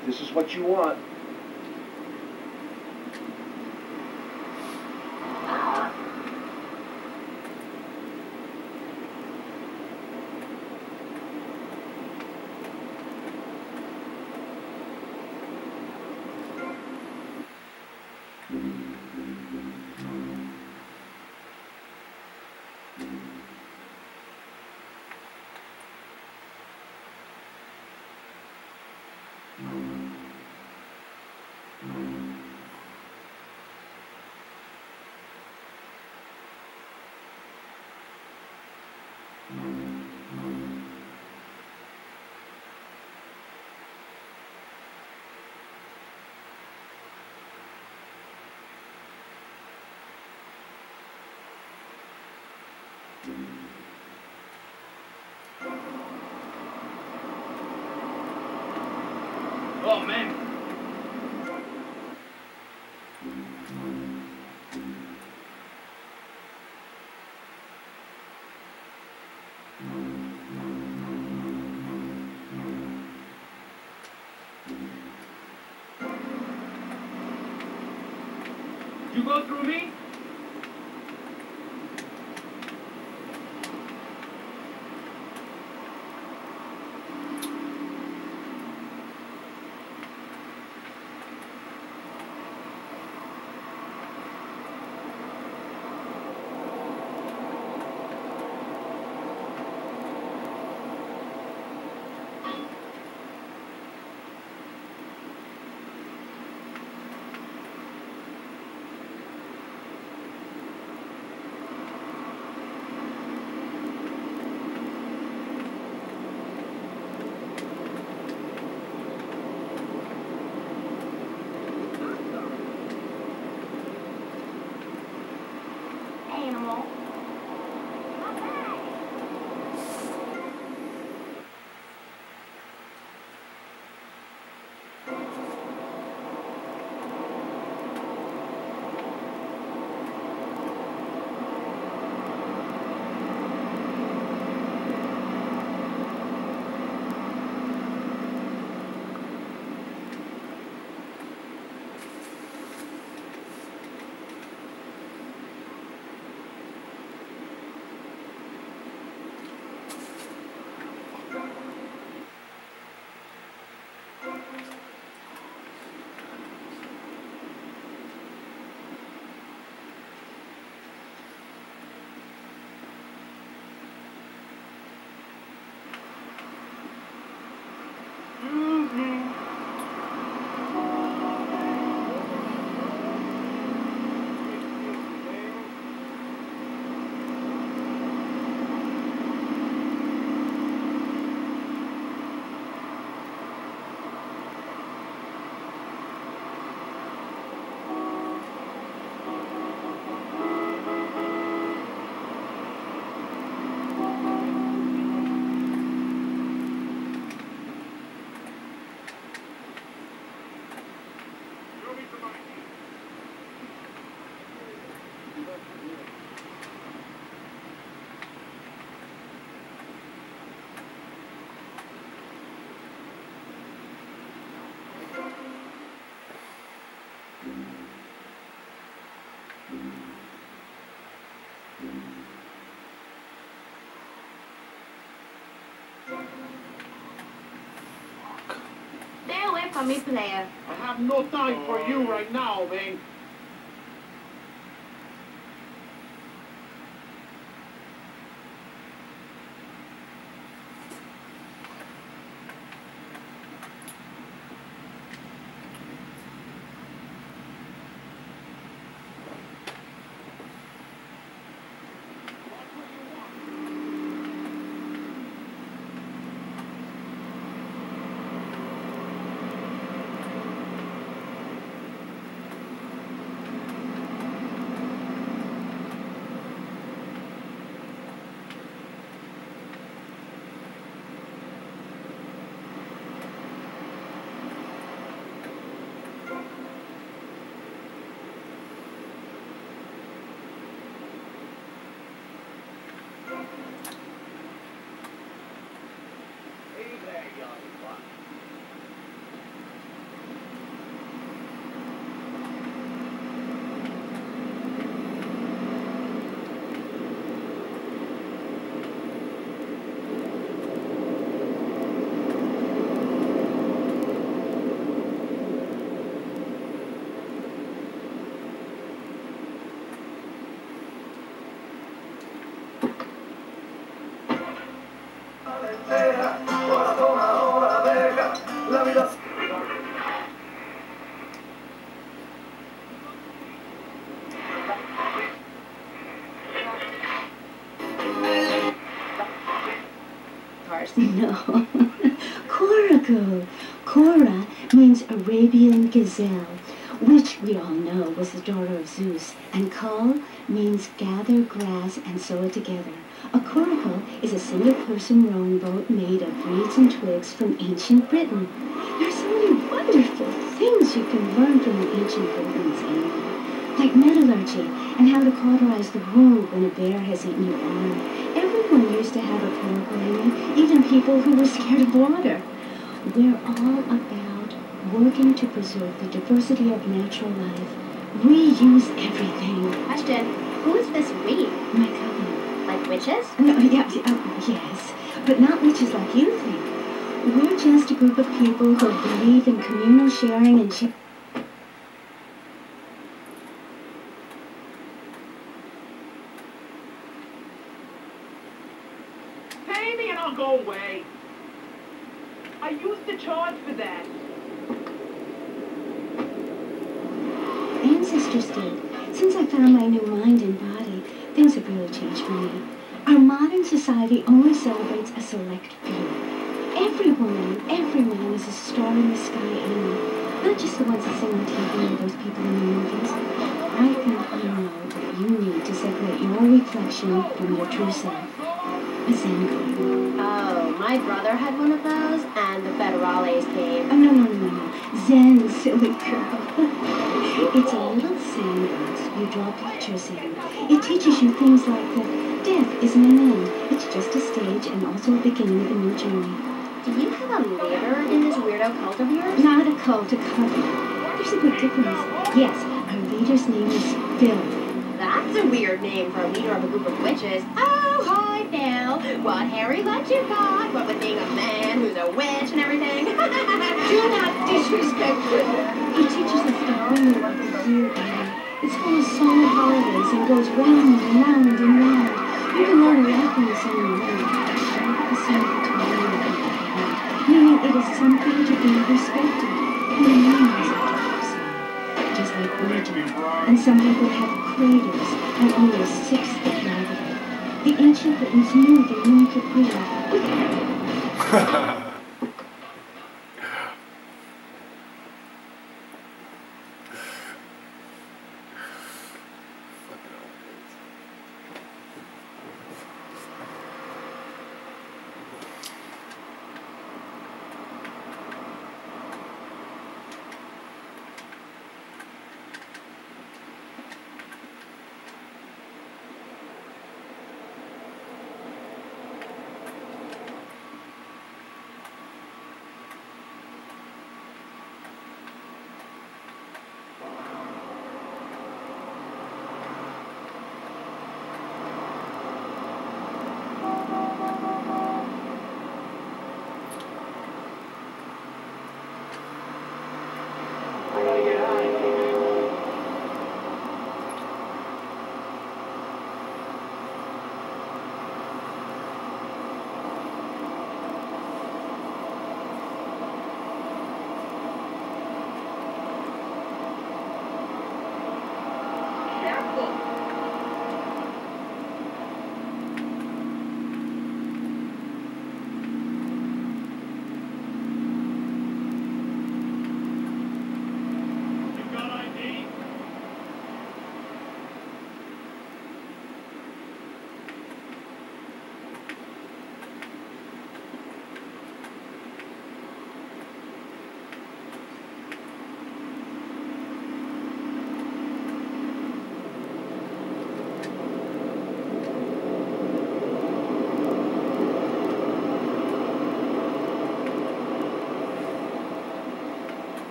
if this is what you want. Oh, man. You go through me? Animal. Stay away from me, player. I have no time for you right now, man. No. Coracle. Cora means Arabian gazelle, which we all know was the daughter of Zeus, and Kal means gather grass and sew it together. A coracle is a single-person rowing boat made of reeds and twigs from ancient Britain. There's so many wonderful things you can learn from the ancient Britons, Amy, like metallurgy and how to cauterize the wound when a bear has eaten your arm. Everyone used to have a coracle, Amy, even people who were scared of water. We're all about working to preserve the diversity of natural life. Reuse everything. Question. Who is this we? My cousin. Like witches? No, yes, but not witches like you think. We're just a group of people who believe in communal sharing and Pay me and I'll go away. I used to charge for that. Ancestors did. Since I found my new mind and body, things have really changed for me. Our modern society only celebrates a select few. Every woman, every man is a star in the sky, Amy. Not just the ones that sing on TV or those people in the movies. I think I know what you need to separate your reflection from your true self. A Zen garden. Oh, my brother had one of those, and the federales came. Oh, no. Zen, silly girl. It's a little sandbox you draw pictures in. It teaches you things like that death isn't an end. It's just a stage and also a beginning of a new journey. Do you have a leader in this weirdo cult of yours? Not a cult, a coven. There's a big difference. Yes, our leader's name is Phil. That's a weird name for a leader of a group of witches. Oh, hi, Phil. What hairy butt you got? What with being a man who's a witch and everything? Do not disrespect Phil. He teaches us the harmony of the year, Annie. It's full of solemn holidays and goes round and round and round. You can learn a lot from the song alone. A simple time, meaning it is something to be respected. And the meaning is just like religion. And some people have craters and only a sixth of gravity. The ancient Britons knew the moon could breathe.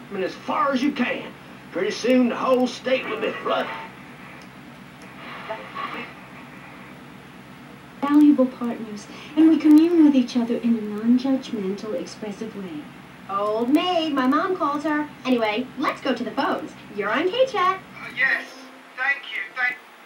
I mean, as far as you can. Pretty soon the whole state will be flooded. Valuable partners, and we commune with each other in a non-judgmental, expressive way. Old maid, my mom calls her. Anyway, let's go to the phones. You're on K-Chat. Yes, thank you.